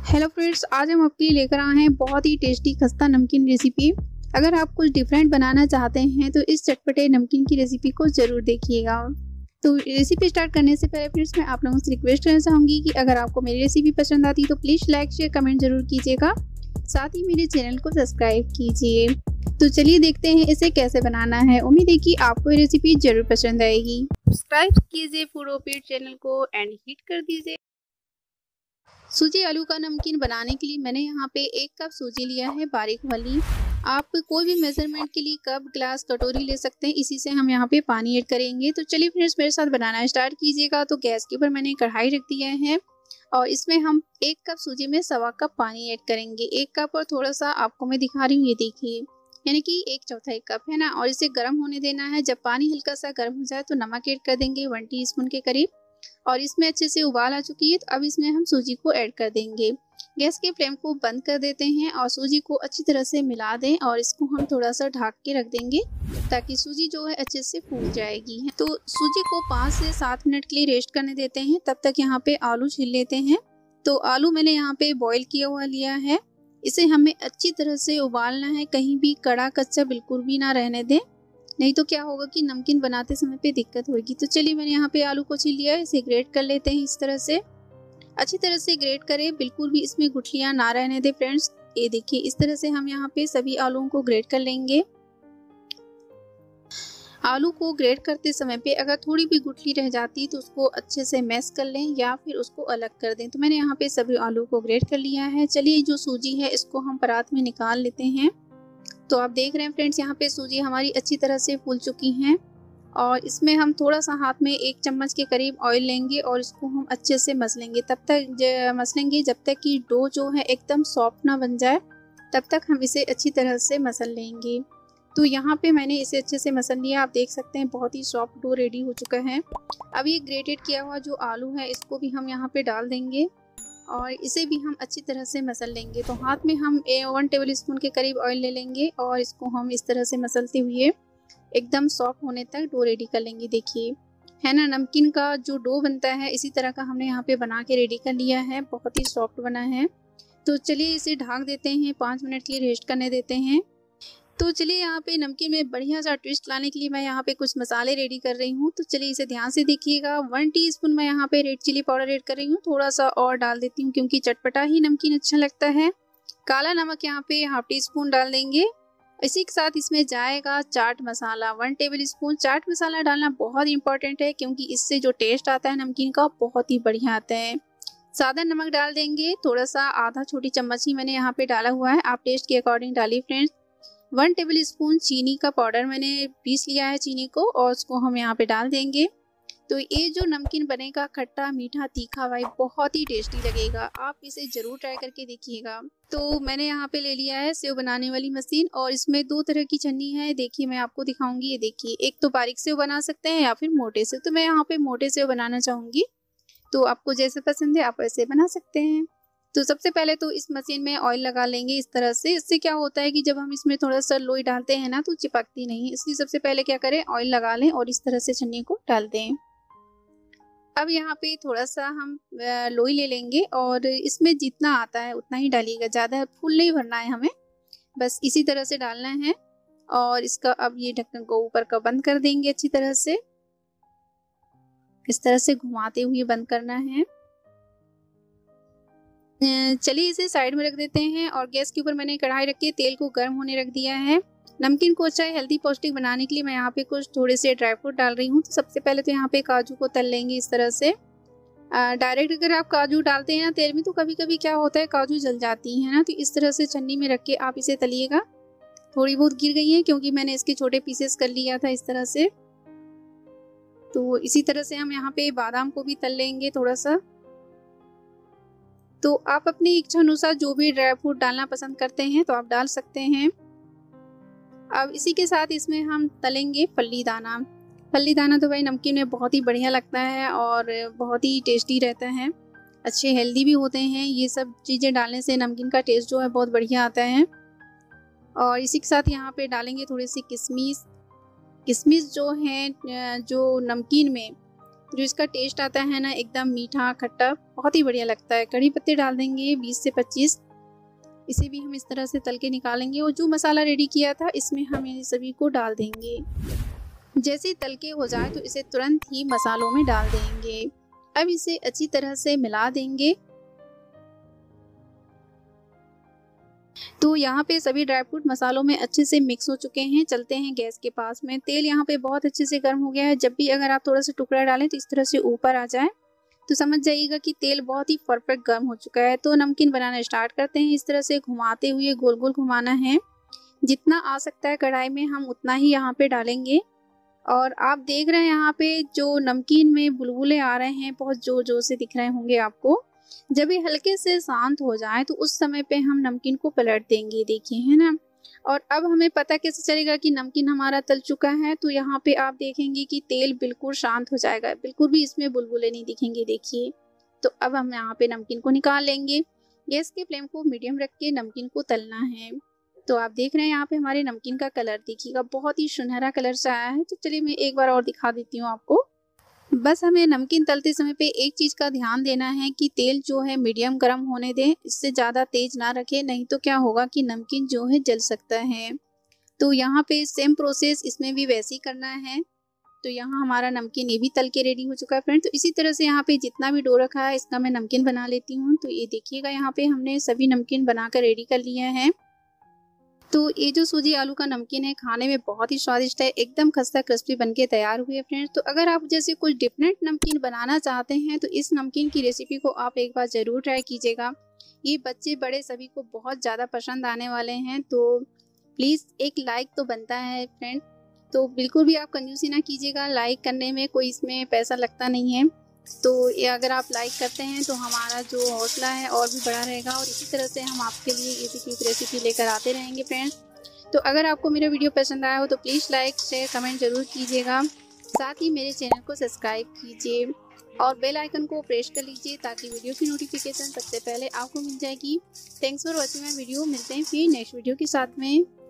Hello friends, आज हम आपके लिए लेकर आए हैं बहुत ही टेस्टी खस्ता नमकीन रेसिपी। अगर आप कुछ डिफरेंट बनाना चाहते हैं तो इस चटपटे नमकीन की रेसिपी को ज़रूर देखिएगा। तो रेसिपी स्टार्ट करने से पहले फ्रेंड्स मैं आप लोगों से रिक्वेस्ट करना चाहूँगी कि अगर आपको मेरी रेसिपी पसंद आती तो प्लीज़ लाइक शेयर कमेंट ज़रूर कीजिएगा। साथ ही मेरे चैनल को सब्सक्राइब कीजिए। तो चलिए देखते हैं इसे कैसे बनाना है। उम्मीद है कि आपको ये रेसिपी ज़रूर पसंद आएगी। सब्सक्राइब कीजिए फूड ऑफिट चैनल को एंड हिट कर दीजिए। सूजी आलू का नमकीन बनाने के लिए मैंने यहाँ पे 1 कप सूजी लिया है, बारीक वाली। आप कोई भी मेजरमेंट के लिए कप, ग्लास, कटोरी ले सकते हैं। इसी से हम यहाँ पे पानी ऐड करेंगे। तो चलिए फ्रेंड्स, मेरे साथ बनाना स्टार्ट कीजिएगा। तो गैस के ऊपर मैंने कढ़ाई रख दिया है और इसमें हम 1 कप सूजी में 1.25 कप पानी ऐड करेंगे। 1 कप और थोड़ा सा आपको मैं दिखा रही हूँ, ये देखिए, यानी कि 1/4 कप है ना। और इसे गर्म होने देना है। जब पानी हल्का सा गर्म हो जाए तो नमक ऐड कर देंगे 1 टीस्पून के करीब। और इसमें अच्छे से उबाल आ चुकी है तो अब इसमें हम सूजी को ऐड कर देंगे। गैस के फ्लेम को बंद कर देते हैं और सूजी को अच्छी तरह से मिला दें और इसको हम थोड़ा सा ढक के रख देंगे ताकि सूजी जो है अच्छे से फूल जाएगी। तो सूजी को 5 से 7 मिनट के लिए रेस्ट करने देते हैं। तब तक यहाँ पे आलू छील लेते हैं। तो आलू मैंने यहाँ पे बॉईल किया हुआ लिया है। इसे हमें अच्छी तरह से उबालना है, कहीं भी कड़ा कच्चा बिल्कुल भी ना रहने दें, नहीं तो क्या होगा कि नमकीन बनाते समय पे दिक्कत होगी। तो चलिए मैंने यहाँ पे आलू को छील लिया है। इसे ग्रेट कर लेते हैं। इस तरह से अच्छी तरह से ग्रेट करें, बिल्कुल भी इसमें गुठलियां ना रहने दें फ्रेंड्स। ये देखिए, इस तरह से हम यहाँ पे सभी आलूओं को ग्रेट कर लेंगे। आलू को ग्रेट करते समय पे अगर थोड़ी भी गुठली रह जाती तो उसको अच्छे से मैश कर लें या फिर उसको अलग कर दें। तो मैंने यहाँ पे सभी आलू को ग्रेट कर लिया है। चलिए जो सूजी है इसको हम परात में निकाल लेते हैं। तो आप देख रहे हैं फ्रेंड्स, यहाँ पे सूजी हमारी अच्छी तरह से फूल चुकी हैं और इसमें हम थोड़ा सा हाथ में 1 चम्मच के करीब ऑयल लेंगे और इसको हम अच्छे से मसलेंगे। तब तक मसलेंगे जब तक कि डो जो है एकदम सॉफ्ट ना बन जाए, तब तक हम इसे अच्छी तरह से मसल लेंगे। तो यहाँ पे मैंने इसे अच्छे से मसल लिया। आप देख सकते हैं बहुत ही सॉफ्ट डो रेडी हो चुका है। अब ये ग्रेटेड किया हुआ जो आलू है इसको भी हम यहाँ पे डाल देंगे और इसे भी हम अच्छी तरह से मसल लेंगे। तो हाथ में हम 1 टेबल स्पून के करीब ऑयल ले लेंगे और इसको हम इस तरह से मसलते हुए एकदम सॉफ्ट होने तक डो रेडी कर लेंगे। देखिए है ना, नमकीन का जो डो बनता है इसी तरह का हमने यहाँ पे बना के रेडी कर लिया है। बहुत ही सॉफ्ट बना है। तो चलिए इसे ढक देते हैं, 5 मिनट के लिए रेस्ट करने देते हैं। तो चलिए यहाँ पे नमकीन में बढ़िया सा ट्विस्ट लाने के लिए मैं यहाँ पे कुछ मसाले रेडी कर रही हूँ। तो चलिए इसे ध्यान से देखिएगा। 1 टीस्पून मैं यहाँ पे रेड चिली पाउडर ऐड कर रही हूँ। थोड़ा सा और डाल देती हूँ क्योंकि चटपटा ही नमकीन अच्छा लगता है। काला नमक यहाँ पे 1/2 टीस्पून डाल देंगे। इसी के साथ इसमें जाएगा चाट मसाला 1 टेबल स्पून। चाट मसाला डालना बहुत इंपॉर्टेंट है क्योंकि इससे जो टेस्ट आता है नमकीन का बहुत ही बढ़िया आता है। सादा नमक डाल देंगे, थोड़ा सा आधा छोटी चम्मच ही मैंने यहाँ पे डाला हुआ है। आप टेस्ट के अकॉर्डिंग डालिए फ्रेंड्स। 1 टेबल स्पून चीनी का पाउडर मैंने पीस लिया है चीनी को और उसको हम यहाँ पे डाल देंगे। तो ये जो नमकीन बनेगा खट्टा मीठा तीखा भाई बहुत ही टेस्टी लगेगा। आप इसे ज़रूर ट्राई करके देखिएगा। तो मैंने यहाँ पे ले लिया है सेव बनाने वाली मशीन और इसमें 2 तरह की छन्नी है। देखिए मैं आपको दिखाऊंगी। ये देखिए, एक तो बारीक सेव बना सकते हैं या फिर मोटे सेव। तो मैं यहाँ पे मोटे सेव बनाना चाहूँगी। तो आपको जैसे पसंद है आप ऐसे बना सकते हैं। तो सबसे पहले तो इस मशीन में ऑयल लगा लेंगे इस तरह से। इससे क्या होता है कि जब हम इसमें थोड़ा सा लोई डालते हैं ना तो चिपकती नहीं। इसलिए सबसे पहले क्या करें, ऑयल लगा लें और इस तरह से छन्नी को डाल दें। अब यहाँ पे थोड़ा सा हम लोई ले लेंगे और इसमें जितना आता है उतना ही डालिएगा, ज़्यादा फुल नहीं भरना है हमें, बस इसी तरह से डालना है। और इसका अब ये ढक्कन को ऊपर का बंद कर देंगे अच्छी तरह से। इस तरह से घुमाते हुए बंद करना है। चलिए इसे साइड में रख देते हैं और गैस के ऊपर मैंने कढ़ाई रख के तेल को गर्म होने रख दिया है। नमकीन को अच्छा हेल्दी पौष्टिक बनाने के लिए मैं यहाँ पे कुछ थोड़े से ड्राई फ्रूट डाल रही हूँ। तो सबसे पहले तो यहाँ पे काजू को तल लेंगे इस तरह से। डायरेक्ट अगर आप काजू डालते हैं ना तेल में तो कभी कभी क्या होता है काजू जल जाती है ना। तो इस तरह से छन्नी में रख के आप इसे तलिएगा। थोड़ी बहुत गिर गई है क्योंकि मैंने इसके छोटे पीसेस कर लिया था इस तरह से। तो इसी तरह से हम यहाँ पे बादाम को भी तल लेंगे थोड़ा सा। तो आप अपनी इच्छा अनुसार जो भी ड्राई फ्रूट डालना पसंद करते हैं तो आप डाल सकते हैं। अब इसी के साथ इसमें हम तलेंगे फल्ली दाना। फल्ली दाना तो भाई नमकीन में बहुत ही बढ़िया लगता है और बहुत ही टेस्टी रहता है। अच्छे हेल्दी भी होते हैं। ये सब चीज़ें डालने से नमकीन का टेस्ट जो है बहुत बढ़िया आता है। और इसी के साथ यहाँ पे डालेंगे थोड़ी सी किशमिश। किशमिश जो है जो नमकीन में जो इसका टेस्ट आता है ना, एकदम मीठा खट्टा, बहुत ही बढ़िया लगता है। कड़ी पत्ते डाल देंगे 20 से 25। इसे भी हम इस तरह से तल के निकालेंगे और जो मसाला रेडी किया था इसमें हम इन सभी को डाल देंगे। जैसे तल के हो जाए तो इसे तुरंत ही मसालों में डाल देंगे। अब इसे अच्छी तरह से मिला देंगे। तो यहाँ पे सभी ड्राई फ्रूट मसालों में अच्छे से मिक्स हो चुके हैं। चलते हैं गैस के पास में। तेल यहाँ पे बहुत अच्छे से गर्म हो गया है। जब भी अगर आप थोड़ा सा टुकड़ा डालें तो इस तरह से ऊपर आ जाए तो समझ जाइएगा कि तेल बहुत ही परफेक्ट गर्म हो चुका है। तो नमकीन बनाना स्टार्ट करते हैं। इस तरह से घुमाते हुए गोल गोल घुमाना है। जितना आ सकता है कढ़ाई में हम उतना ही यहाँ पे डालेंगे। और आप देख रहे हैं यहाँ पे जो नमकीन में बुलबुले आ रहे हैं, बहुत जोर जोर से दिख रहे होंगे आपको। जब ये हल्के से शांत हो जाए तो उस समय पे हम नमकीन को पलट देंगे, देखिए, है ना। और अब हमें पता कैसे चलेगा कि नमकीन हमारा तल चुका है? तो यहाँ पे आप देखेंगे कि तेल बिल्कुल शांत हो जाएगा, बिल्कुल भी इसमें बुलबुले नहीं दिखेंगे, देखिए। तो अब हम यहाँ पे नमकीन को निकाल लेंगे। गैस के फ्लेम को मीडियम रख के नमकीन को तलना है। तो आप देख रहे हैं यहाँ पे हमारे नमकीन का कलर देखिएगा, बहुत ही सुनहरा कलर से आया है। तो चलिए मैं एक बार और दिखा देती हूँ आपको। बस हमें नमकीन तलते समय पे एक चीज़ का ध्यान देना है कि तेल जो है मीडियम गर्म होने दें, इससे ज़्यादा तेज ना रखें, नहीं तो क्या होगा कि नमकीन जो है जल सकता है। तो यहाँ पे सेम प्रोसेस इसमें भी वैसे ही करना है। तो यहाँ हमारा नमकीन ये भी तल के रेडी हो चुका है फ्रेंड। तो इसी तरह से यहाँ पे जितना भी डो रखा है इसका मैं नमकीन बना लेती हूँ। तो ये देखिएगा यहाँ पे हमने सभी नमकीन बनाकर रेडी कर लिया है। तो ये जो सूजी आलू का नमकीन है खाने में बहुत ही स्वादिष्ट है, एकदम खस्ता क्रिस्पी बनके तैयार हुए फ्रेंड्स। तो अगर आप जैसे कुछ डिफरेंट नमकीन बनाना चाहते हैं तो इस नमकीन की रेसिपी को आप एक बार ज़रूर ट्राई कीजिएगा। ये बच्चे बड़े सभी को बहुत ज़्यादा पसंद आने वाले हैं। तो प्लीज़ एक लाइक तो बनता है फ्रेंड। तो बिल्कुल भी आप कंजूसी ना कीजिएगा, लाइक करने में कोई इसमें पैसा लगता नहीं है। तो ये अगर आप लाइक करते हैं तो हमारा जो हौसला है और भी बड़ा रहेगा और इसी तरह से हम आपके लिए इजी क्विक रेसिपी लेकर आते रहेंगे फ्रेंड्स। तो अगर आपको मेरा वीडियो पसंद आया हो तो प्लीज़ लाइक शेयर कमेंट ज़रूर कीजिएगा। साथ ही मेरे चैनल को सब्सक्राइब कीजिए और बेल आइकन को प्रेस कर लीजिए ताकि वीडियो की नोटिफिकेशन सबसे पहले आपको मिल जाएगी। Thanks for watching my video. मिलते हैं फिर नेक्स्ट वीडियो के साथ में।